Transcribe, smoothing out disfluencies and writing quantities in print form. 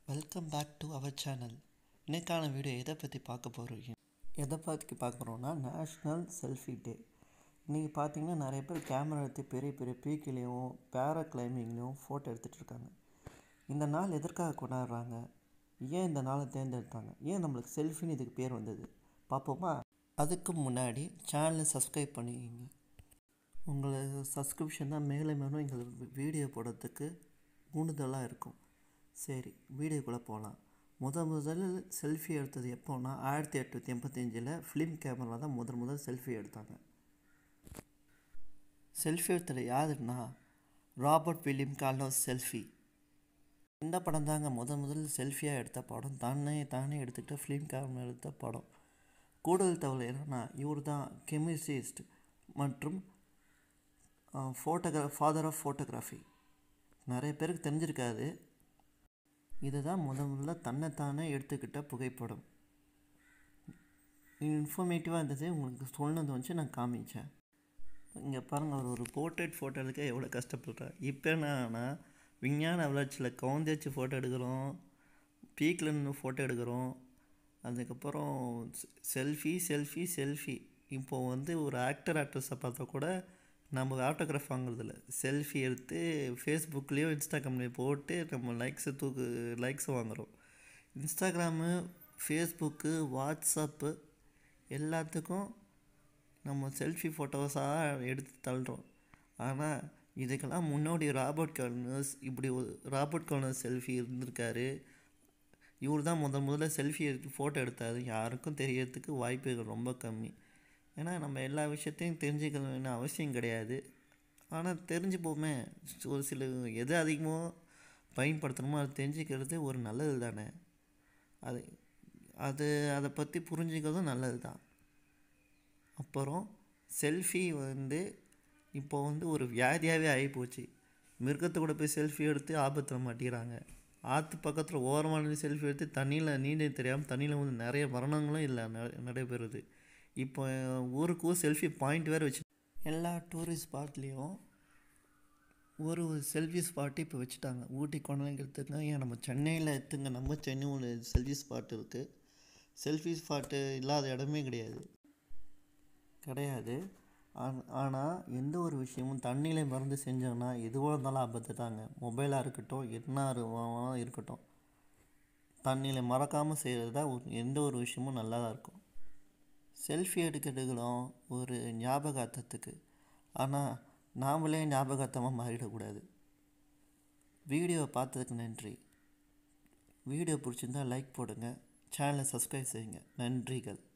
Welcome back to our channel. இன்றைக்கான video எதை பற்றி பார்க்க போகிறோம் பார்க்குறோன்னா நேஷ்னல் செல்ஃபி டே. இன்றைக்கி பார்த்தீங்கன்னா நிறைய பேர் கேமரா எடுத்து பெரிய பெரிய பீக்கிலையும் பேரா கிளைம்பிங்லேயும் ஃபோட்டோ எடுத்துகிட்டு இருக்காங்க. இந்த நாள் எதற்காக கொண்டாடுறாங்க, ஏன் இந்த நாளை தேர்ந்தெடுத்தாங்க, ஏன் நம்மளுக்கு செல்ஃபின்னு இதுக்கு பேர் வந்தது பார்ப்போமா? அதுக்கு முன்னாடி சேனலை சப்ஸ்கிரைப் பண்ணிக்கிங்க. உங்களோட சப்ஸ்கிரிப்ஷன் தான் மேலும் மேலும் எங்கள் வீடியோ போடுறதுக்கு ஊண்டுதலாக இருக்கும். சரி, வீடியோக்குள்ளே போகலாம். முதல் செல்ஃபி எடுத்தது எப்போன்னா 1885 ஃபிலிம் கேமரா தான் முதல் செல்ஃபி எடுத்தாங்க. செல்ஃபி எடுத்தது யாருன்னா ராபர்ட் வில்லியம் கால்னோஸ் செல்ஃபி. இந்த படம் தாங்க முதல் செல்ஃபியாக எடுத்த படம். தானே எடுத்துக்கிட்ட ஃபிலிம் கேமரா எடுத்த படம். கூடுதல் தகவல் என்னன்னா, இவர் தான் கெமிஸ்ட்ரிஸ்ட் மற்றும் ஃபாதர் ஆஃப் ஃபோட்டோகிராஃபி. நிறைய பேருக்கு தெரிஞ்சிருக்காது. இதுதான் முதல்ல தன்னைத்தானே எடுத்துக்கிட்ட புகைப்படம். இன்ஃபர்மேட்டிவாக இருந்தது, உங்களுக்கு சொன்னது வச்சு நான் காமிச்சேன். இங்கே பாருங்கள், அவர் ஒரு போர்ட்ரேட் ஃபோட்டோ எடுக்க எவ்வளோ கஷ்டப்படுறார். இப்போ என்னன்னா விஞ்ஞான வளர்ச்சியில் கவுந்தேச்சு ஃபோட்டோ எடுக்கிறோம், பீக்கில் நின்று ஃபோட்டோ எடுக்கிறோம். அதுக்கப்புறம் செல்ஃபி. இப்போது ஒரு ஆக்ட்ரஸை பார்த்தா கூட நம்ம ஆட்டோகிராஃப் வாங்குறதில்ல, செல்ஃபி எடுத்து ஃபேஸ்புக்லேயோ இன்ஸ்டாகிராம்லேயோ போட்டு நம்ம லைக்ஸை வாங்குகிறோம். இன்ஸ்டாகிராமு, ஃபேஸ்புக்கு, வாட்ஸ்அப்பு எல்லாத்துக்கும் நம்ம செல்ஃபி ஃபோட்டோஸாக எடுத்து தள்ளுறோம். ஆனால் இதுக்கெல்லாம் முன்னாடி ராபர்ட் கால்னர்ஸ் செல்ஃபி இருந்திருக்காரு. இவர் தான் முதல்ல செல்ஃபி எடுத்து ஃபோட்டோ எடுத்தார். யாருக்கும் தெரியறதுக்கு வாய்ப்புகள் ரொம்ப கம்மி. ஏன்னா நம்ம எல்லா விஷயத்தையும் தெரிஞ்சுக்கணும்னு அவசியம் கிடையாது. ஆனால் தெரிஞ்சுப்போமே, ஒரு சில எது அதிகமாக பயன்படுத்தணுமோ அதை தெரிஞ்சுக்கிறது ஒரு நல்லது தானே. அதை பற்றி புரிஞ்சுக்கிறதும் நல்லது தான். அப்புறம் செல்ஃபி இப்போ ஒரு வியாதியாகவே ஆகிப்போச்சு. மிருகத்தை கூட போய் செல்ஃபி எடுத்து ஆபத்தில் மாட்டிக்கிறாங்க. ஆற்று பக்கத்தில் ஓரமான செல்ஃபி எடுத்து தண்ணியில் நீந்த தெரியாமல் தண்ணியில் நிறைய மரணங்களும் இல்லை நடைபெறுது. இப்போ ஊருக்கு செல்ஃபி பாயிண்ட் வேறு வச்சு எல்லா டூரிஸ்ட் ஸ்பாட்லேயும் ஒரு செல்ஃபி ஸ்பாட்டு இப்போ வச்சுட்டாங்க. ஊட்டி கொண்டாங்க எடுத்துங்க, ஏன் நம்ம சென்னையில் எடுத்துங்க, நம்ம சென்னை ஒரு செல்ஃபி ஸ்பாட் இருக்குது. செல்ஃபி ஸ்பாட்டு இல்லாத இடமே கிடையாது. ஆனால் எந்த ஒரு விஷயமும் தண்ணியில் மறந்து செஞ்சோன்னா எதுவாக இருந்தாலும் ஆபத்து தாங்க. மொபைலாக இருக்கட்டும், என்ன இருக்கட்டும், தண்ணியில் மறக்காமல் செய்கிறது தான் எந்த ஒரு விஷயமும் நல்லா தான் இருக்கும். செல்ஃபி எடுக்கிறதுகளும் ஒரு ஞாபகார்த்தத்துக்கு, ஆனால் நாமளே ஞாபகார்த்தமாக மாறிடக்கூடாது. வீடியோவை பார்த்ததுக்கு நன்றி. வீடியோ பிடிச்சிருந்தால் லைக் போடுங்க, சேனலை சப்ஸ்கிரைப் செய்யுங்க. நன்றிகள்.